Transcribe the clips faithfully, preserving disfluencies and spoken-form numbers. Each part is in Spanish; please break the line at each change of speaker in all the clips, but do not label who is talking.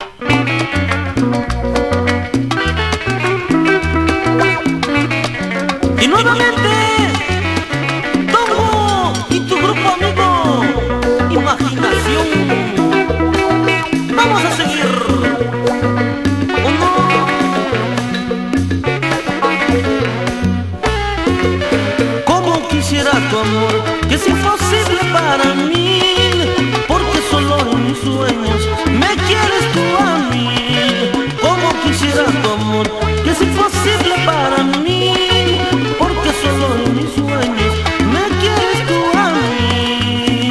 Y nuevamente, Togo y tu grupo amigo Imaginación. Vamos a seguir, ¿o no? Como quisiera tu amor, que es imposible para mí, porque solo en mis sueños me quieres tú a mí. Como quisiera tu amor, que es imposible para mí, porque solo en mis sueños me quieres tú a mí.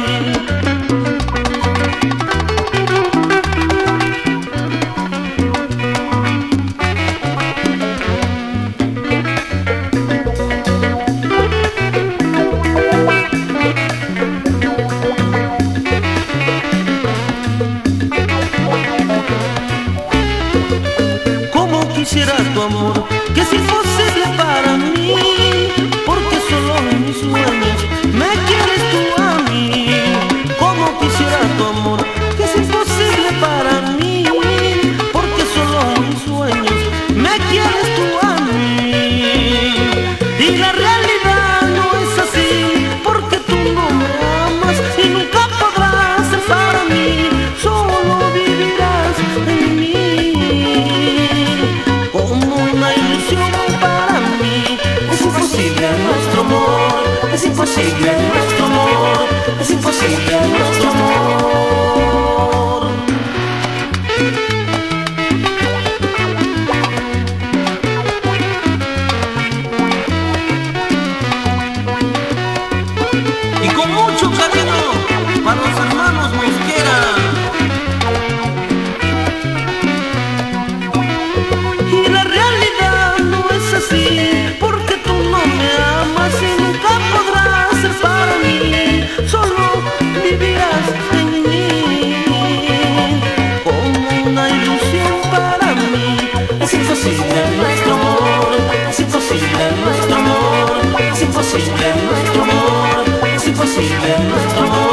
Como quisiera tu amor, que es imposible para mí, porque solo en mis sueños me quieres tú a mí. Como quisiera tu amor, que es imposible para mí, porque solo en mis sueños me quieres tú a mí. Y la realidad no es así, porque tú no me amas y nunca podrás ser para mí, solo vivirás en mí. Como una ilusión para mí, es imposible nuestro amor, es imposible nuestro amor, es imposible nuestro amor. Y con mucho cariño para los hermanos Mosquera. Y la realidad no es así, porque tú no me amas y nunca podrás ser para mí, solo vivirás en mí. Como una ilusión para mí, es imposible nuestro amor, es imposible nuestro amor, es imposible nuestro amor, es imposible nuestro amor.